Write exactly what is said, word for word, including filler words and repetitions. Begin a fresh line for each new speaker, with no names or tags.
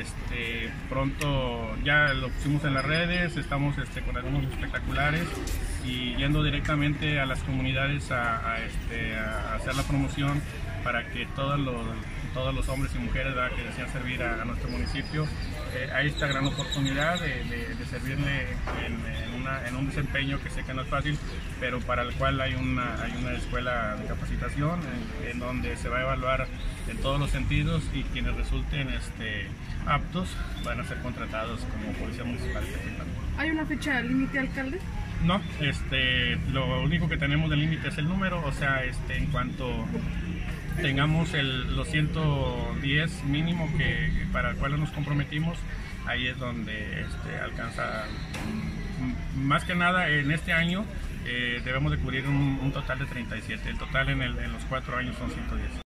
Este, pronto ya lo pusimos en las redes, estamos este, con algunos espectaculares y yendo directamente a las comunidades a, a, este, a hacer la promoción para que todos los, todos los hombres y mujeres, ¿verdad?, que desean servir a, a nuestro municipio, eh, hay esta gran oportunidad de, de, de servirle en, en, una, en un desempeño que sé que no es fácil, pero para el cual hay una, hay una escuela de capacitación en, en donde se va a evaluar en todos los sentidos y quienes resulten este, aptos van a ser contratados como policía municipal.
¿Hay una fecha límite, alcalde?
No, este, lo único que tenemos de límite es el número, o sea, este, en cuanto tengamos el, los ciento diez mínimo que, para el cual nos comprometimos, ahí es donde este, alcanza, más que nada en este año eh, debemos de cubrir un, un total de treinta y siete, el total en, el, en los cuatro años son ciento diez.